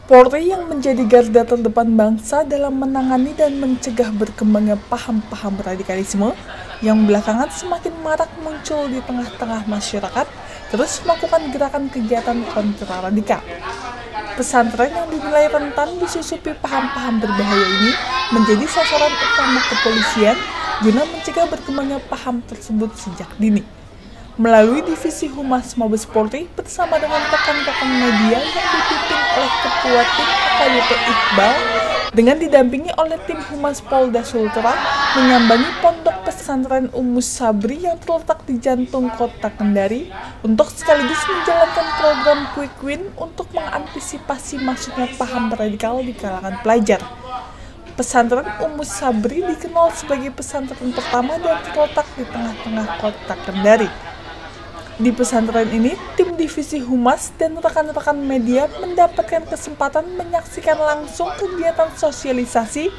Polri yang menjadi garda terdepan bangsa dalam menangani dan mencegah berkembangnya paham-paham radikalisme yang belakangan semakin marak muncul di tengah-tengah masyarakat, terus melakukan gerakan kegiatan kontra radikal. Pesantren yang dinilai rentan disusupi paham-paham berbahaya ini menjadi sasaran utama kepolisian guna mencegah berkembangnya paham tersebut sejak dini. Melalui Divisi Humas Mabes Polri bersama dengan rekan-rekan media yang dipimpin oleh Ketua Tim AKBP Iqbal dengan didampingi oleh tim Humas Polda Sultra menyambangi pondok pesantren Ummus Sabri yang terletak di jantung kota Kendari untuk sekaligus menjalankan program Quick Win untuk mengantisipasi masuknya paham radikal di kalangan pelajar. Pesantren Ummus Sabri dikenal sebagai pesantren pertama dan terletak di tengah-tengah kota Kendari. Di pesantren ini, tim Divisi Humas dan rekan-rekan media mendapatkan kesempatan menyaksikan langsung kegiatan sosialisasi.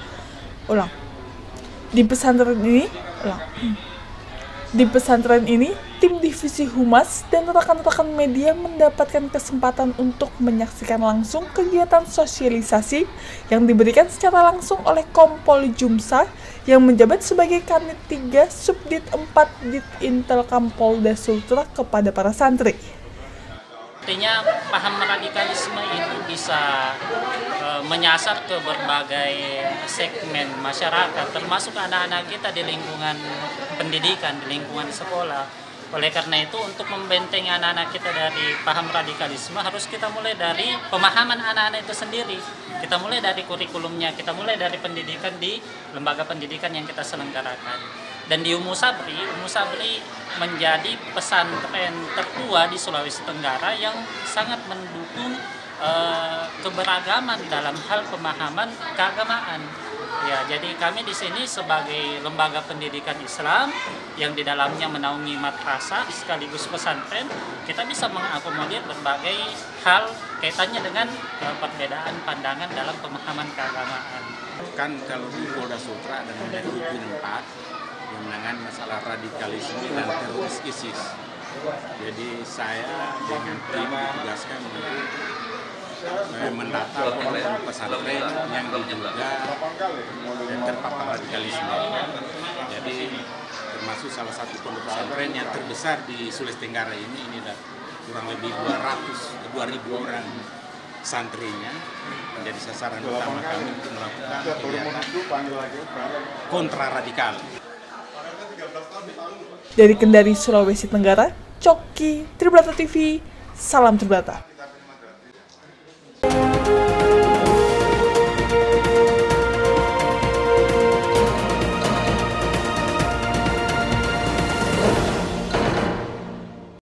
Di pesantren ini, tim Divisi Humas dan rekan-rekan media mendapatkan kesempatan untuk menyaksikan langsung kegiatan sosialisasi yang diberikan secara langsung oleh Kompol Jumsa yang menjabat sebagai Kanit 3 Subdit 4 Ditintelkam Polda Sultra kepada para santri. Artinya paham radikalisme itu bisa menyasar ke berbagai segmen masyarakat, termasuk anak-anak kita di lingkungan pendidikan, di lingkungan sekolah. Oleh karena itu, untuk membentengi anak-anak kita dari paham radikalisme, harus kita mulai dari pemahaman anak-anak itu sendiri. Kita mulai dari kurikulumnya, kita mulai dari pendidikan di lembaga pendidikan yang kita selenggarakan. Dan di Ummus Sabri menjadi pesantren tertua di Sulawesi Tenggara yang sangat mendukung keberagaman dalam hal pemahaman keagamaan. Ya, jadi kami di sini sebagai lembaga pendidikan Islam yang di dalamnya menaungi madrasah sekaligus pesantren, kita bisa mengakomodir berbagai hal kaitannya dengan perbedaan pandangan dalam pemahaman keagamaan. Kan kalau di Polda Sultra ada namanya Quick 4 yang menangani masalah radikalisme dan teroris ISIS. Jadi saya dengan tim ditugaskan untuk mendata pondok pesantren yang diduga terpapar radikalisme. Jadi termasuk salah satu pondok pesantren yang terbesar di Sulawesi Tenggara ini ada kurang lebih 200.000 orang santrinya, menjadi sasaran utama kami untuk melakukan kegiatan kontra radikal. Dari Kendari, Sulawesi Tenggara, Coki, Tribrata TV, salam Tribrata.